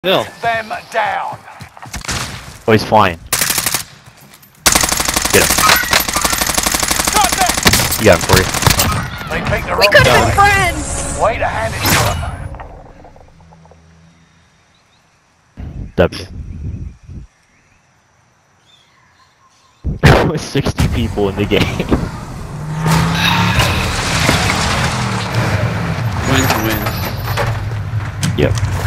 Bill. Them down. Oh, he's flying. Get him. You got him for you. They picked the We wrong could have been side. friends! Way to hand it to them. W. With 60 people in the game. Win to win. Yep.